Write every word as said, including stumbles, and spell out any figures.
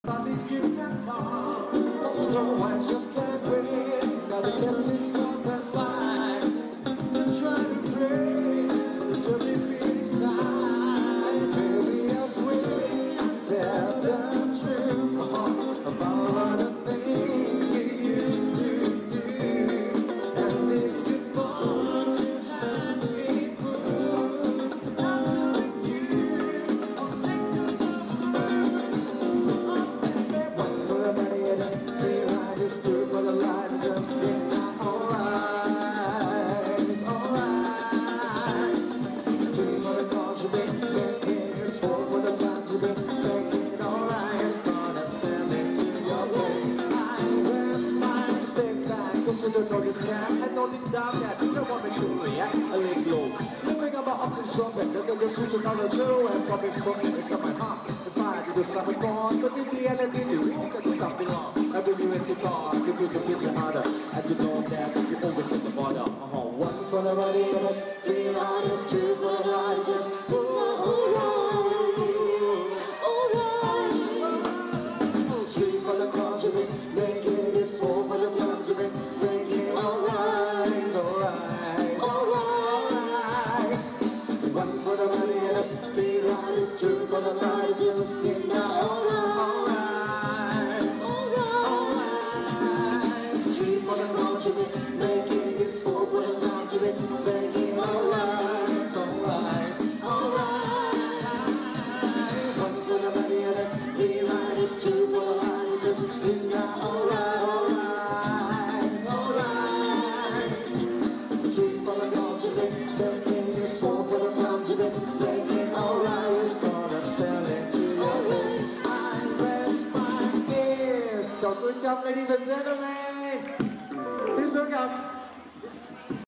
But if you can fall, oh no, I just can't breathe. Now the guess is on the line. You try to pray until you feel inside. Maybe I'll swim and tell the truth about what I think you used to do. And if you want to have me fooled, I'm telling you, I'll take the I know deep down that you don't want me to react a little. Living about up to something that the switch another two and something smoking inside my heart. If I do something gone, but in the end I did you won't get something wrong. I bring you into car, you do the business harder. And you know that you always hit the border. Uh-huh. One for the money and us, three honest, two for the righteous. Alright, alright. Three for the conjuring, make it is four for the tangerine. Three riders, two for the night, just in the alright, alright, alright. Three for the conjuring, making it four for the tangerine, making alright, alright, alright. One for the money and us, three riders, two for the night, just in the alright, alright, alright. Three for the conjuring, making it four for the tangerine.ขอบคุณครับ ladies and gentlemen ที่สุดครับ